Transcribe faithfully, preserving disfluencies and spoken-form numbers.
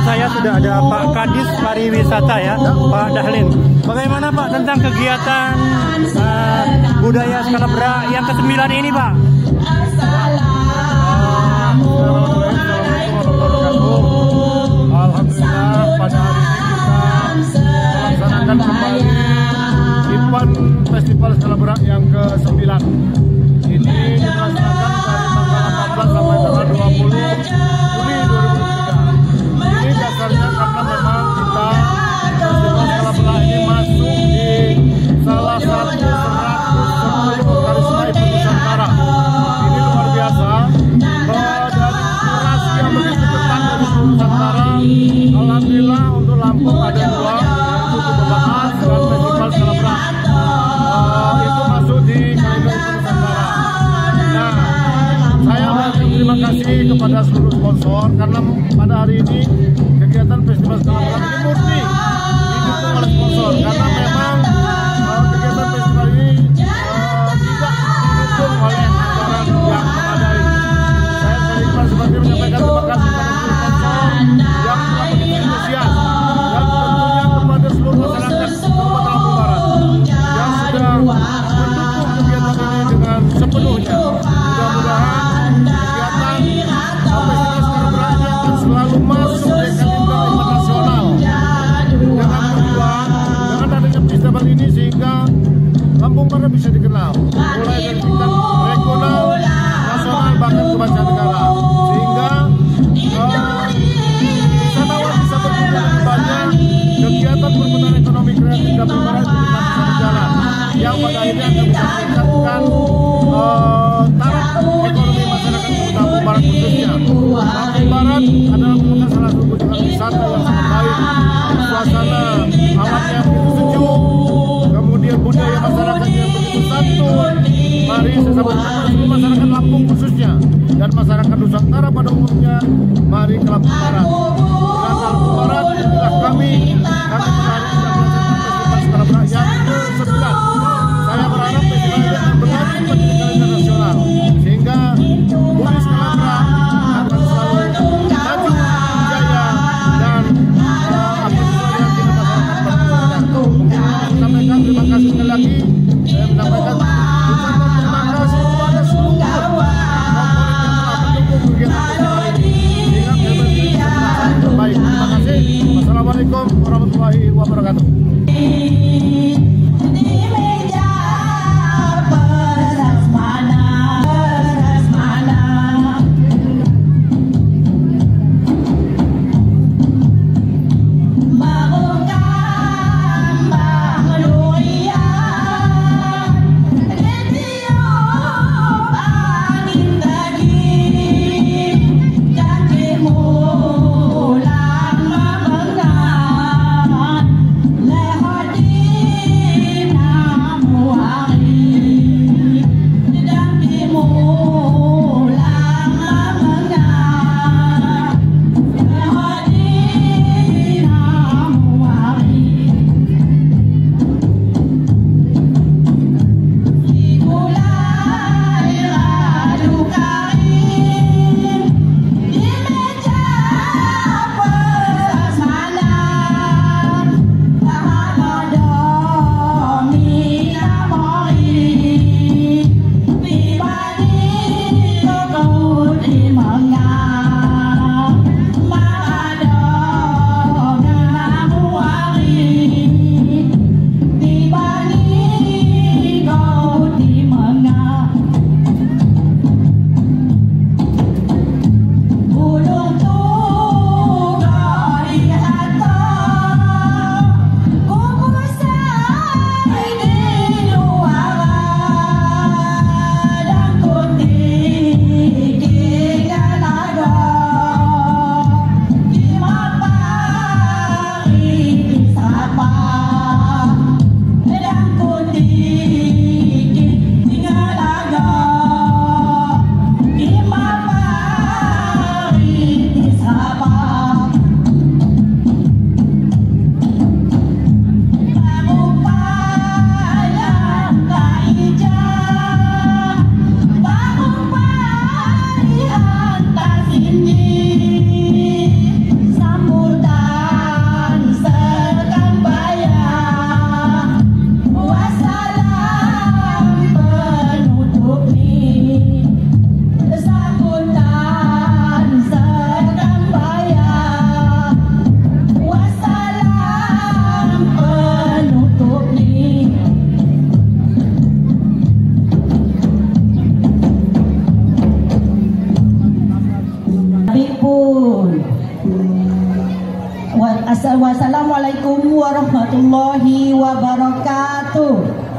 saya sudah ada Pak Kadis Pariwisata ya, Pak Dahlin. Bagaimana Pak tentang kegiatan uh, budaya Skalabra yang kesembilan ini Pak? Alhamdulillah pada hari ini kita melaksanakan kembali event Festival Skalabra yang kesembilan. Ini dilaksanakan dari tanggal delapan belas sampai tanggal dua puluh Juli dua ribu dua puluh tiga. Ini dasarnya karena memang kita Festival Skalabra ini masuk di salah satu seratus sepuluh karisma Ibu Nusantara. Ini luar biasa. Dari kurasi yang begitu ketat dari Nusantara, alhamdulillah untuk Lampung ada dua, yaitu Kebebas dan Festival Skalabra. Uh, itu masuk di kalender Ibu Nusantara. Nah, saya berterima kasih kepada seluruh sponsor karena pada hari ini kegiatan Festival Skalabra ini murni didukung oleh sponsor karena memang uh, kegiatan festival ini uh, tidak didukung oleh anggaran yang memadai. Saya sering seperti menyampaikan terima kasih kepada seluruh sponsor yang telah begitu antusias dan tentunya kepada seluruh masyarakat Kabupaten Lampung Barat yang sudah mendukung kegiatan ini dengan sepenuhnya. Mudah-mudahan kegiatan Festival Skalabra ini akan selalu masuk di kalender internasional dengan tujuan dengan adanya festival ini sehingga Lampung Barat bisa dikenal mulai dari tingkat regional, nasional bahkan ke mancanegara sehingga uh, wisatawan bisa berkunjung lebih banyak, kegiatan perputaran ekonomi kreatif Lampung Barat itu bisa berjalan yang pada akhirnya akan bisa meningkatkan uh, taraf ekonomi masyarakat Lampung Barat khususnya. Lampung Barat adalah merupakan salah satu kunjungan wisata yang sangat baik, suasana alamnya begitu sejuk, kemudian budaya masyarakatnya begitu santun. Mari sesama seluruh masyarakat Lampung khususnya dan masyarakat Nusantara pada umumnya, mari ke Lampung Barat. Dengan Lampung Barat inilah kami, kami menarik Festival Skalabra yang kesembilan. Saya berharap festival ini akan berlanjut menjadi kalender nasional sehingga budaya Skalabra akan selalu maju, jaya dan uh, apa yang kita masyarakat berkenan. Mungkin saya menyampaikan terima kasih sekali lagi. Saya menyampaikan ucapan terima kasih kepada seluruh komponen yang telah mendukung kegiatan festival ini sehingga kami Wassalamualaikum warahmatullahi wabarakatuh.